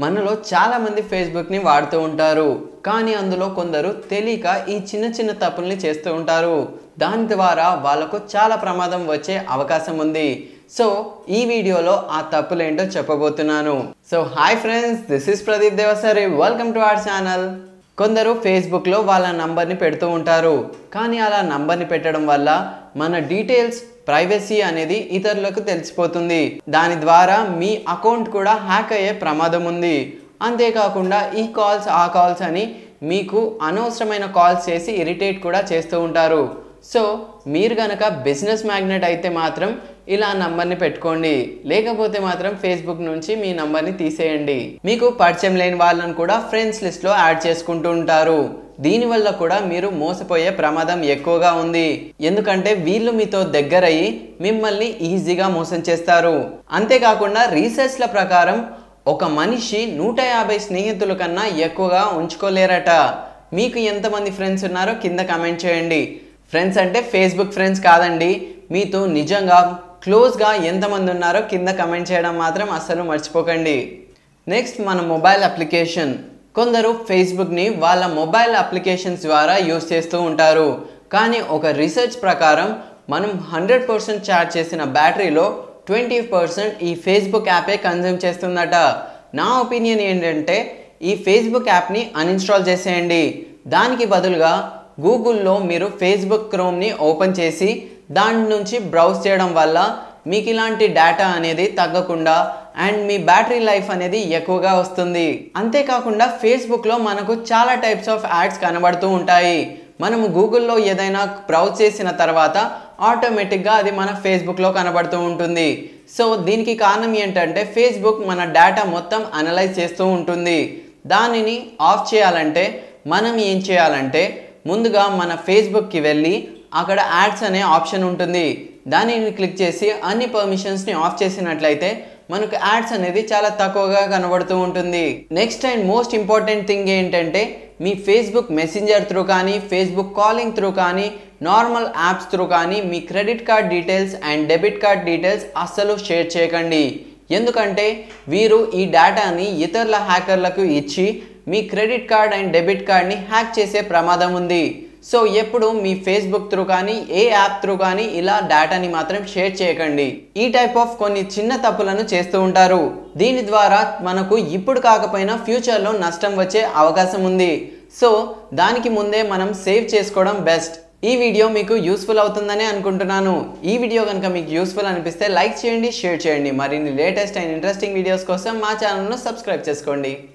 మనలో చాలా మంది ఫేస్బుక్ ని వాడుతూ ఉంటారు. కానీ అందులో కొందరు తెలియక ఈ చిన్న చిన్న తప్పుల్ని చేస్తూ ఉంటారు. దాని ద్వారా వాళ్ళకు చాలా ప్రమాదం వచ్చే అవకాశం ఉంది. సో ఈ వీడియోలో ఆ తప్పులేంటో చెప్పబోతున్నాను. So hi friends, this is Pradeep Devasari. Welcome to our channel. కొందరు ఫేస్బుక్లో వాళ్ళ నంబర్ని పెడుతూ ఉంటారు. కానీ అలా నంబర్ని పెట్టడం వల్ల మన డీటెయిల్స్ ప్రైవసీ అనేది ఇతరులకు తెలిసిపోతుంది. దాని ద్వారా మీ అకౌంట్ కూడా హ్యాక్ అయ్యే ప్రమాదం ఉంది. అంతేకాకుండా ఈ కాల్స్ ఆ కాల్స్ అని మీకు అనవసరమైన కాల్స్ చేసి ఇరిటేట్ కూడా చేస్తూ ఉంటారు. సో మీరు కనుక బిజినెస్ మ్యాగ్నెట్ అయితే మాత్రం ఇలా నంబర్ని పెట్టుకోండి. లేకపోతే మాత్రం ఫేస్బుక్ నుంచి మీ నంబర్ని తీసేయండి. మీకు పరిచయం లేని వాళ్ళని కూడా ఫ్రెండ్స్ లిస్ట్లో యాడ్ చేసుకుంటూ ఉంటారు. దీనివల్ల కూడా మీరు మోసపోయే ప్రమాదం ఎక్కువగా ఉంది. ఎందుకంటే వీళ్ళు మీతో దగ్గరయ్యి మిమ్మల్ని ఈజీగా మోసం చేస్తారు. అంతేకాకుండా రీసెర్చ్ల ప్రకారం ఒక మనిషి 150 స్నేహితుల కన్నా ఎక్కువగా ఉంచుకోలేరట. మీకు ఎంతమంది ఫ్రెండ్స్ ఉన్నారో కింద కామెంట్ చేయండి. ఫ్రెండ్స్ అంటే ఫేస్బుక్ ఫ్రెండ్స్ కాదండి. మీతో నిజంగా క్లోజ్గా ఎంతమంది ఉన్నారో కింద కమెంట్ చేయడం మాత్రం అస్సలు మర్చిపోకండి. నెక్స్ట్ మన మొబైల్ అప్లికేషన్. కొందరు ఫేస్బుక్ని వాళ్ళ మొబైల్ అప్లికేషన్స్ ద్వారా యూజ్ చేస్తూ ఉంటారు. కానీ ఒక రీసెర్చ్ ప్రకారం మనం 100% ఛార్జ్ చేసిన బ్యాటరీలో 20% ఈ ఫేస్బుక్ యాపే కన్జ్యూమ్ చేస్తుందట. నా ఒపీనియన్ ఏంటంటే ఈ ఫేస్బుక్ యాప్ని అన్ఇన్స్టాల్ చేసేయండి. దానికి బదులుగా గూగుల్లో మీరు ఫేస్బుక్ క్రోమ్ని ఓపెన్ చేసి దాని నుంచి బ్రౌజ్ చేయడం వల్ల మీకు ఇలాంటి డేటా అనేది తగ్గకుండా అండ్ మీ బ్యాటరీ లైఫ్ అనేది ఎక్కువగా వస్తుంది. అంతేకాకుండా ఫేస్బుక్లో మనకు చాలా టైప్స్ ఆఫ్ యాడ్స్ కనబడుతూ ఉంటాయి. మనము గూగుల్లో ఏదైనా బ్రౌజ్ చేసిన తర్వాత ఆటోమేటిక్గా అది మన ఫేస్బుక్లో కనబడుతూ ఉంటుంది. సో దీనికి కారణం ఏంటంటే ఫేస్బుక్ మన డేటా మొత్తం అనలైజ్ చేస్తూ ఉంటుంది. దానిని ఆఫ్ చేయాలంటే మనం ఏం చేయాలంటే ముందుగా మన ఫేస్బుక్కి వెళ్ళి అక్కడ యాడ్స్ అనే ఆప్షన్ ఉంటుంది. దానిని క్లిక్ చేసి అన్ని పర్మిషన్స్ని ఆఫ్ చేసినట్లయితే మనకు యాడ్స్ అనేది చాలా తక్కువగా కనబడుతూ ఉంటుంది. Next and most important thing ఏంటంటే మీ ఫేస్బుక్ మెసెంజర్ త్రూ కానీ ఫేస్బుక్ కాలింగ్ త్రూ కానీ నార్మల్ యాప్స్ త్రూ కానీ మీ credit card details and debit card details అస్సలు షేర్ చేయకండి. ఎందుకంటే వీరు ఈ డేటాని ఇతరుల హ్యాకర్లకు ఇచ్చి మీ క్రెడిట్ కార్డ్ అండ్ డెబిట్ కార్డ్ని హ్యాక్ చేసే ప్రమాదం ఉంది. సో ఎప్పుడు మీ ఫేస్బుక్ త్రూ కానీ ఏ యాప్ త్రూ కానీ ఇలా డేటాని మాత్రం షేర్ చేయకండి. ఈ టైప్ ఆఫ్ కొన్ని చిన్న తప్పులను చేస్తూ ఉంటారు. దీని ద్వారా మనకు ఇప్పుడు కాకపోయినా ఫ్యూచర్లో నష్టం వచ్చే అవకాశం ఉంది. సో దానికి ముందే మనం సేవ్ చేసుకోవడం బెస్ట్. ఈ వీడియో మీకు యూస్ఫుల్ అవుతుందని అనుకుంటున్నాను. ఈ వీడియో కనుక మీకు యూస్ఫుల్ అనిపిస్తే లైక్ చేయండి, షేర్ చేయండి. మరిన్ని లేటెస్ట్ అండ్ ఇంట్రెస్టింగ్ వీడియోస్ కోసం మా ఛానల్ను సబ్స్క్రైబ్ చేసుకోండి.